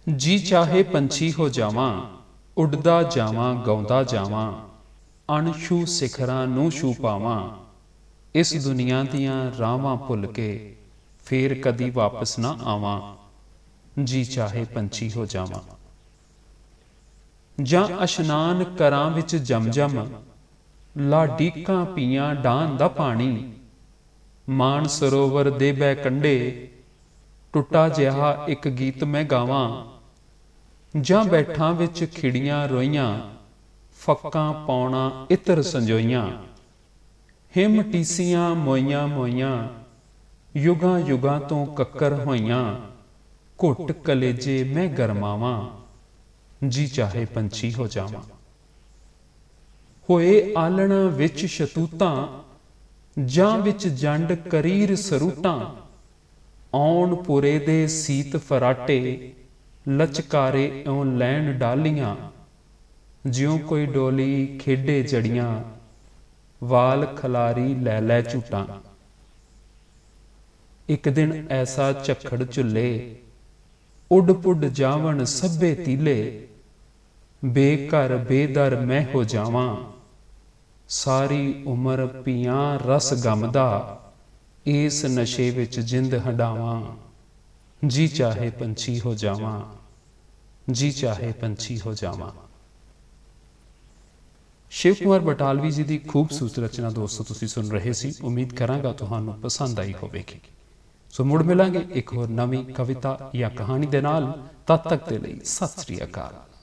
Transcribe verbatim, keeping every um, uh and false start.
जी चाहे पंछी हो जावां, उड़दा जावां गाउंदा जावां, अणछू सिखरां नूं छू पावां, इस दुनिया दियां रावां भुल के फेर कदी वापस ना आवां। जी चाहे पंछी हो जावां। जां अशनान करां विच जम जम, ला डीकां पीआं डाहन दा पानी, मान सरोवर दे बै कंढे टुटा जिहा एक गीत मैं गावां। जां बैठां विच खिड़ियां रोइयां, फक्कां पाउणा इत्र संजोइयां, हिम टीसियां मोइयां मोइयां, युगां युगां तो कक्कर होइयां, घुट कलेजे मैं गरमावां। जी चाहे पंछी हो जावां। होए आलणा विच शतूतां, जां विच जंड करीर सरूटां, आउण पुरे दे सीत फराटे, लचकारे इउं लैन डालियां, ज्यों कोई डोली खेडे जड़ियां, वाल खलारी लै लै झूटां। एक दिन ऐसा झक्खड़ झुल्ले, उड पुड जावन सभे तीले, बेघर बेदर मैं हो जावां, सारी उमर पियां रस गमदा, इस नशे विच जिंद हंडावां। जी चाहे पंछी हो जावां, जी चाहे पंछी हो जावां। शिव कुमार बटालवी जी की खूबसूरत रचना दोस्तों तुसीं सुन रहे सी। उम्मीद करांगा तुहानूं पसंद आई होवेगी। सो मुड़ मिलांगे एक होर नवीं कविता या कहानी दे नाल। तद तक दे लई सत श्री अकाल।